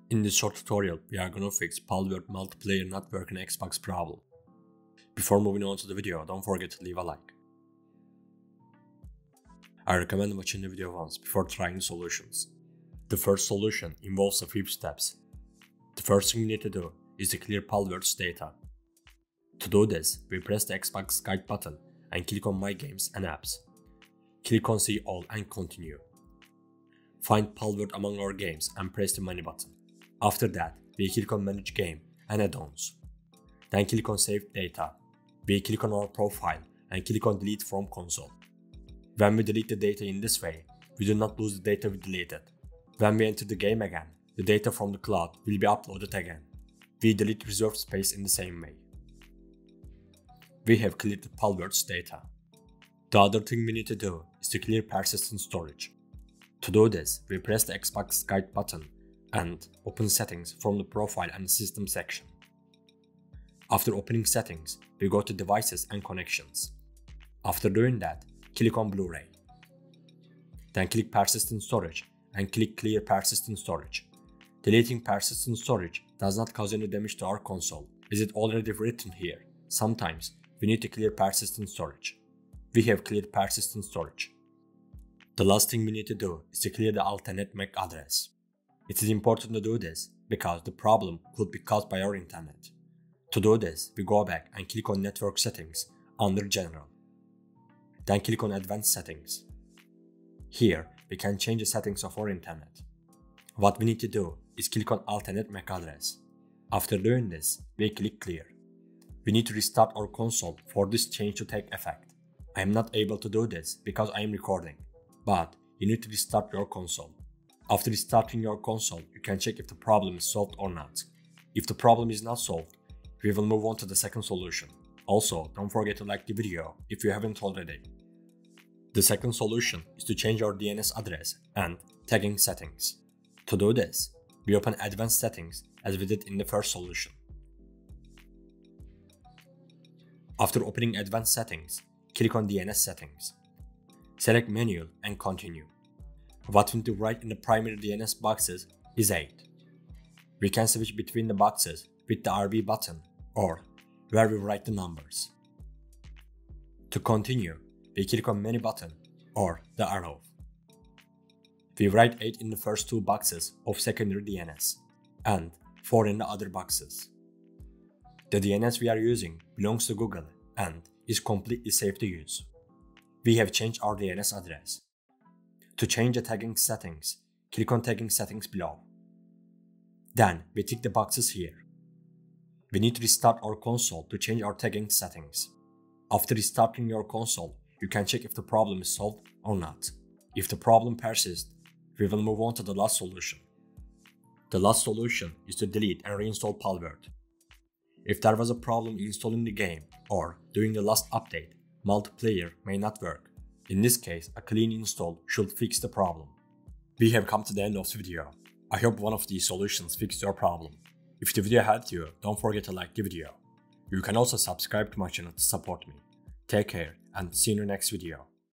In this short tutorial, we are gonna fix Palworld multiplayer not working Xbox problem. Before moving on to the video, don't forget to leave a like. I recommend watching the video once before trying the solutions. The first solution involves a few steps. The first thing we need to do is to clear Palworld's data. To do this, we press the Xbox Guide button and click on My Games and Apps. Click on See All and Continue. Find Palworld among our games and press the Menu button. After that, we click on Manage Game and Add-ons. Then click on Save Data. We click on our profile and click on Delete from Console. When we delete the data in this way, we do not lose the data we deleted. When we enter the game again, the data from the cloud will be uploaded again. We delete reserved space in the same way. We have cleared the Palworld's data. The other thing we need to do is to clear persistent storage. To do this, we press the Xbox Guide button and open Settings from the Profile and System section. After opening Settings, we go to Devices and Connections. After doing that, click on Blu-ray. Then click Persistent Storage and click Clear Persistent Storage. Deleting persistent storage does not cause any damage to our console, as it already written here. Sometimes we need to clear persistent storage. We have cleared persistent storage. The last thing we need to do is to clear the alternate MAC address. It is important to do this because the problem could be caused by our internet. To do this, we go back and click on Network Settings under General. Then click on Advanced Settings. Here, we can change the settings of our internet. What we need to do is click on Alternate MAC address. After doing this, we click Clear. We need to restart our console for this change to take effect. I am not able to do this because I am recording, but you need to restart your console. After restarting your console, you can check if the problem is solved or not. If the problem is not solved, we will move on to the second solution. Also, don't forget to like the video if you haven't already. The second solution is to change our DNS address and tagging settings. To do this, we open Advanced Settings as we did in the first solution. After opening Advanced Settings, click on DNS Settings. Select Manual and Continue. What we need to write in the primary DNS boxes is 8. We can switch between the boxes with the RB button or where we write the numbers. To continue, we click on Menu button or the arrow. We write 8 in the first 2 boxes of secondary DNS and 4 in the other boxes. The DNS we are using belongs to Google and is completely safe to use. We have changed our DNS address. To change the tagging settings, click on Tagging Settings below. Then we tick the boxes here. We need to restart our console to change our tagging settings. After restarting your console, you can check if the problem is solved or not. If the problem persists, we will move on to the last solution. The last solution is to delete and reinstall Palworld. If there was a problem installing the game or doing the last update, multiplayer may not work. In this case, a clean install should fix the problem. We have come to the end of the video. I hope one of these solutions fixed your problem. If the video helped you, don't forget to like the video. You can also subscribe to my channel to support me. Take care and see you in the next video.